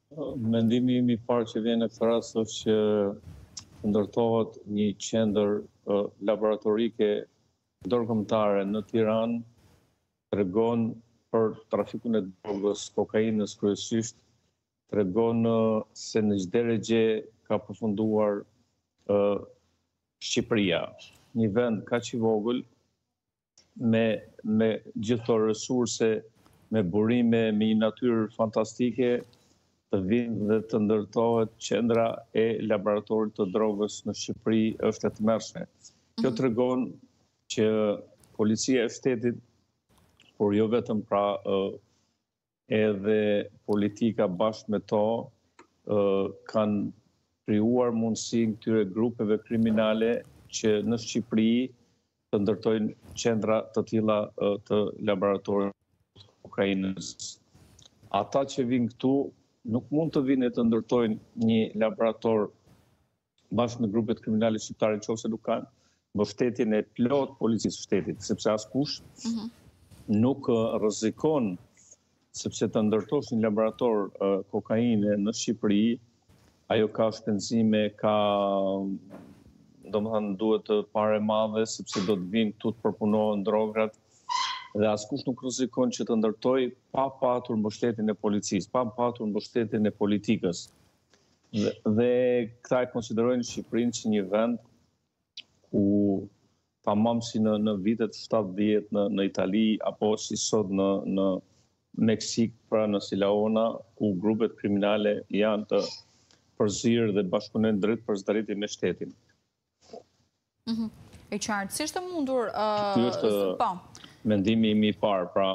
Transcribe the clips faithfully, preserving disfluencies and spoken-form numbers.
Mendimi im i parë që vjen në këtë rast është që ndërtohet një qendër uh, laboratorike ndërkombëtare në Tiranë, tregon për trafikun e drogës, kokainës kryesisht, tregon uh, se në çdo drejgje ka përfunduar uh, Shqipëria, një vend kaq i vogël me me gjithë këto resurse, me burime, me një natyrë fantastike, të vinë dhe të ndërtohet qendra e laboratorit të drogës në Shqipëri është e tmerrshme. Kjo tregon që policia e shtetit, por jo vetëm pra edhe politika bashkë me to, kanë krijuar mundësinë këtyre grupeve kriminale që në Shqipëri të ndërtojnë qendra të tilla të laboratorit të kokainës. Ata që vinë këtu nuk mund të vinë të ndërtojnë një laborator bashkë me grupet kriminale shqiptare nëse nuk kanë mbështetjen e plot policisë së shtetit, sepse askush mm-hmm. nuk rrezikon sepse të ndërtosh një laborator uh, kokaine në Shqipëri, ajo ka shpenzime, ka domethënë duhet parë madhe sepse do të vinë këtu të përpunohen drograt dhe askush nuk rrezikon që të ndërtoj pa patur mbështetjen e policisë, pa patur mbështetjen e politikës. Dhe, dhe këta e konsiderojnë Shqipërinë si një vend ku tamam si në, në vitet shtatëdhjetë në, në Itali apo si sot në, në Meksik, pra në Silaona, ku grupet kriminale janë të përzirë dhe bashkëpunojnë drejt për zdarritje me shtetin. Mm-hmm. E qartë, si është mundur... Uh, Ky është pa. mendimi im i parë, pra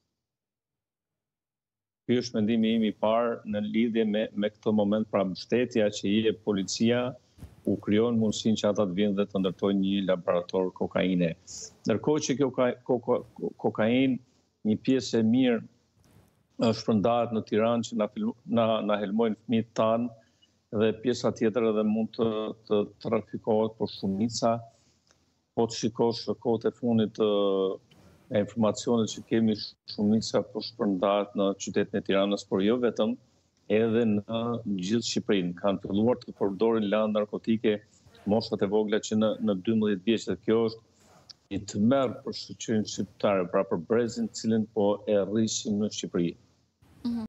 ky është mendimi im i parë në lidhje me, me këtë moment, pra mbështetja që i jep policia u krijon mundësinë që ata të vinë dhe të ndërtojnë një laborator kokaine. Ndërkohë që kjo koka, kokainë, një pjesë e mirë është shpërndahet në Tiranë që na, na, na helmojnë fëmijët tanë, dhe pjesa tjetër edhe mund të, të trafikohet por shumica. Po të shikosh kohët e fundit e informacionet që kemi, shumica po shpërndahet në qytetin e Tiranës, por jo vetëm, edhe në gjithë Shqipërinë. Kanë filluar të përdorin lanë narkotike moshat e vogla që në, në dymbëdhjetë vjeç, dhe kjo është i tmerr për shoqërinë shqiptare, pra për brezin cilën po e rrisim në Shqipëri.